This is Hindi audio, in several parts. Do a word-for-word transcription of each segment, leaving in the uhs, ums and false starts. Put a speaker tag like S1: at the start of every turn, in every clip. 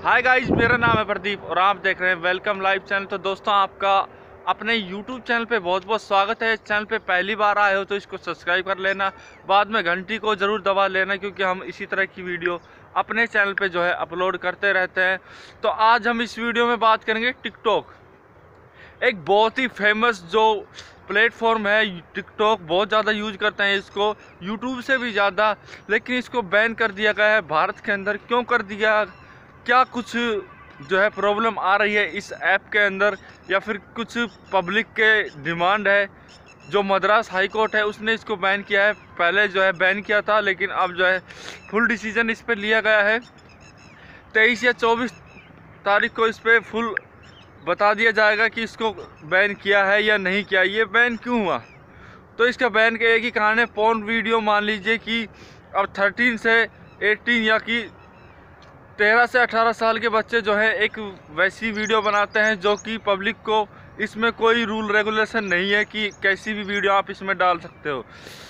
S1: हाय गाइस, मेरा नाम है प्रदीप और आप देख रहे हैं वेलकम लाइव चैनल। तो दोस्तों, आपका अपने यूट्यूब चैनल पे बहुत बहुत स्वागत है। इस चैनल पे पहली बार आए हो तो इसको सब्सक्राइब कर लेना, बाद में घंटी को ज़रूर दबा लेना, क्योंकि हम इसी तरह की वीडियो अपने चैनल पे जो है अपलोड करते रहते हैं। तो आज हम इस वीडियो में बात करेंगे टिकटॉक, एक बहुत ही फेमस जो प्लेटफॉर्म है। टिकटॉक बहुत ज़्यादा यूज करते हैं इसको, यूट्यूब से भी ज़्यादा, लेकिन इसको बैन कर दिया गया है भारत के अंदर। क्यों कर दिया, क्या कुछ जो है प्रॉब्लम आ रही है इस ऐप के अंदर, या फिर कुछ पब्लिक के डिमांड है। जो मद्रास हाई कोर्ट है उसने इसको बैन किया है, पहले जो है बैन किया था, लेकिन अब जो है फुल डिसीजन इस पर लिया गया है। तेईस या चौबीस तारीख को इस पर फुल बता दिया जाएगा कि इसको बैन किया है या नहीं किया। ये बैन क्यों हुआ, तो इसका बैन का एक ही कारण है, पोर्न वीडियो। मान लीजिए कि अब थर्टीन से एटीन या कि तेरह से अठारह साल के बच्चे जो है एक वैसी वीडियो बनाते हैं जो कि पब्लिक को, इसमें कोई रूल रेगुलेशन नहीं है कि कैसी भी वीडियो आप इसमें डाल सकते हो।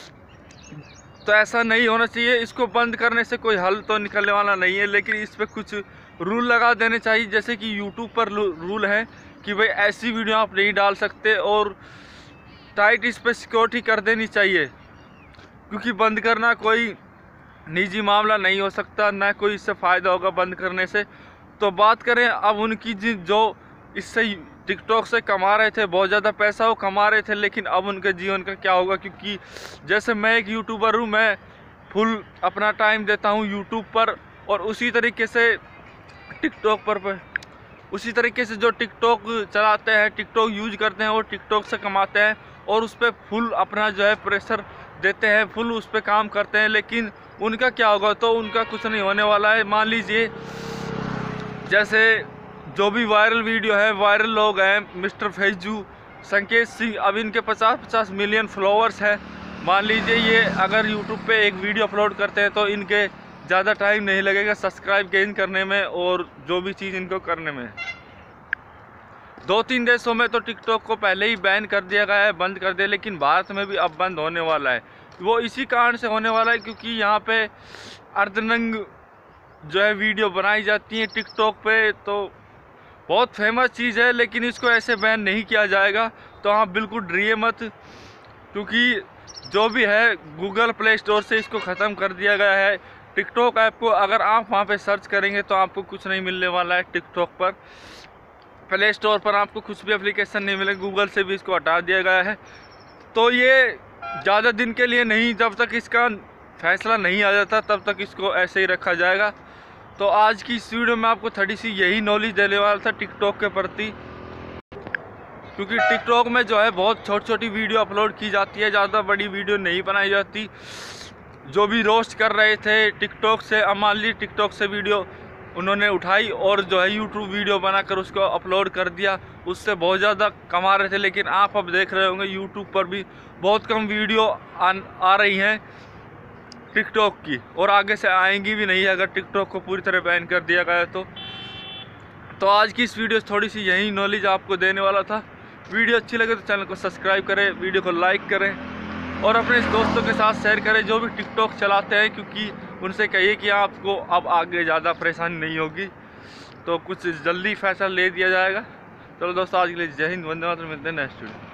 S1: तो ऐसा नहीं होना चाहिए। इसको बंद करने से कोई हल तो निकलने वाला नहीं है, लेकिन इस पर कुछ रूल लगा देने चाहिए। जैसे कि यूट्यूब पर रूल है कि भाई ऐसी वीडियो आप नहीं डाल सकते, और टाइट इस पर सिक्योरिटी कर देनी चाहिए, क्योंकि बंद करना कोई निजी मामला नहीं हो सकता, ना कोई इससे फ़ायदा होगा बंद करने से। तो बात करें अब उनकी, जो इससे टिकटॉक से कमा रहे थे, बहुत ज़्यादा पैसा वो कमा रहे थे, लेकिन अब उनके जीवन का क्या होगा। क्योंकि जैसे मैं एक यूट्यूबर हूँ, मैं फुल अपना टाइम देता हूँ यूट्यूब पर, और उसी तरीके से टिकटॉक पर, पर उसी तरीके से जो टिकटॉक चलाते हैं, टिकटॉक यूज करते हैं, वो टिकटॉक से कमाते हैं और उस पर फुल अपना जो है प्रेशर देते हैं, फुल उस पर काम करते हैं। लेकिन उनका क्या होगा, तो उनका कुछ नहीं होने वाला है। मान लीजिए जैसे जो भी वायरल वीडियो है, वायरल लोग हैं, मिस्टर फैजू, संकेत सिंह, अब इनके पचास पचास मिलियन फॉलोअर्स हैं। मान लीजिए ये अगर यूट्यूब पे एक वीडियो अपलोड करते हैं तो इनके ज़्यादा टाइम नहीं लगेगा सब्सक्राइब गेन करने में और जो भी चीज़ इनको करने में। दो तीन देशों में तो टिकटॉक को पहले ही बैन कर दिया गया है, बंद कर दिया, लेकिन भारत में भी अब बंद होने वाला है। वो इसी कारण से होने वाला है क्योंकि यहाँ पे अर्धनंग जो है वीडियो बनाई जाती है टिकटॉक पे। तो बहुत फेमस चीज़ है, लेकिन इसको ऐसे बैन नहीं किया जाएगा। तो आप बिल्कुल डरिए मत, क्योंकि जो भी है गूगल प्ले स्टोर से इसको ख़त्म कर दिया गया है। टिकटॉक ऐप को अगर आप वहाँ पे सर्च करेंगे तो आपको कुछ नहीं मिलने वाला है। टिकटॉक पर प्ले स्टोर पर आपको कुछ भी एप्लीकेशन नहीं मिलेगा, गूगल से भी इसको हटा दिया गया है। तो ये ज़्यादा दिन के लिए नहीं, जब तक इसका फैसला नहीं आ जाता तब तक इसको ऐसे ही रखा जाएगा। तो आज की इस वीडियो में आपको थोड़ी सी यही नॉलेज देने वाला था टिकटॉक के प्रति, क्योंकि टिकटॉक में जो है बहुत छोटी छोटी वीडियो अपलोड की जाती है, ज़्यादा बड़ी वीडियो नहीं बनाई जाती। जो भी रोस्ट कर रहे थे टिकटॉक से, अब मान ली टिकटॉक से वीडियो उन्होंने उठाई और जो है यूट्यूब वीडियो बनाकर उसको अपलोड कर दिया, उससे बहुत ज़्यादा कमा रहे थे। लेकिन आप अब देख रहे होंगे यूट्यूब पर भी बहुत कम वीडियो आ, आ रही हैं टिकटॉक की, और आगे से आएंगी भी नहीं अगर टिकटॉक को पूरी तरह बैन कर दिया गया तो। तो आज की इस वीडियो थोड़ी सी यही नॉलेज आपको देने वाला था। वीडियो अच्छी लगे तो चैनल को सब्सक्राइब करें, वीडियो को लाइक करें और अपने दोस्तों के साथ शेयर करें जो भी टिकटॉक चलाते हैं, क्योंकि उनसे कहिए कि आपको अब आगे ज़्यादा परेशानी नहीं होगी, तो कुछ जल्दी फैसला ले दिया जाएगा। चलो दोस्तों, आज के लिए जय हिंद, वंदे मातरम, मिलते हैं नेक्स्ट वीडियो।